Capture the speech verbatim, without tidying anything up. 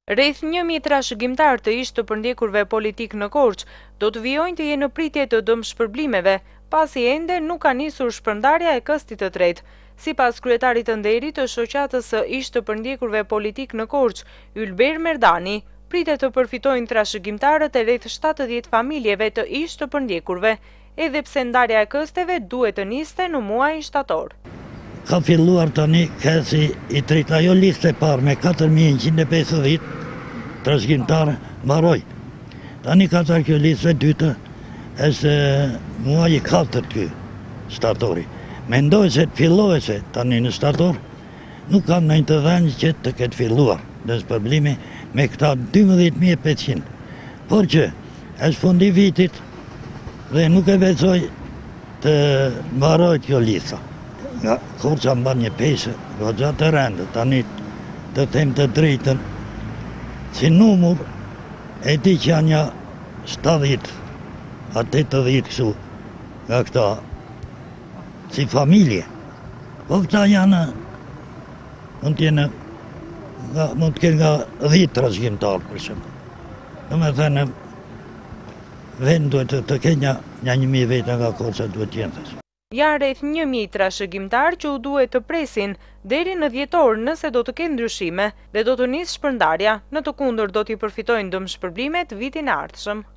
Rreth një mijë trashëgimtar të ish të përndjekurve politik në Korçë do të vijojnë të jenë në pritje të dëmshpërblimeve, pasi ende nuk ka nisur shpërndarja e këstit të tretë. Sipas kryetarit të nderit të shoqatës së ish të përndjekurve politik në Korçë, Ylber Merdani, pritet të përfitojnë trashëgimtarët e rreth shtatëdhjetë familjeve të ish të përndjekurve, edhe pse ndarja e kësteve duhet të niste në muajin shtator. Ka filluar tani kesi i tretë, ajo listë e parë me katër mijë njëqind e pesëdhjetë trashëgimtarë mbaroi. Tani ka thënë kjo listë e dytë është muaji i katërt ky shtatori. Mendoj se të fillohet se tani në shtator nuk kam ndonjë të dhënë që të ketë filluar dëmshpërblimi me këta dymbëdhjetë mijë e pesëqind. Por që është fundi i vitit dhe nuk e besoj të mbarohet kjo lista. Nga Korça mban një peshë goxha të rëndë, tani të them të drejtën, si numër e di që janë një shtatëdhjetë a tetëdhjetë kështu nga këta si familje. Po këta janë, mund t'jenë, mund t'kenë nga dhjetë trashëgimtarë për shembull. Domethënë vend duhet të kenë një një mijë veta nga Korça duhet të jenë. Janë rreth një mijë trashëgimtar që u duhet të presin deri në dhjetor nëse do të kenë ndryshime dhe do të nisë shpërndarja, në të kundërt do t'i përfitojnë dëmshpërblimet vitin e ardhshëm.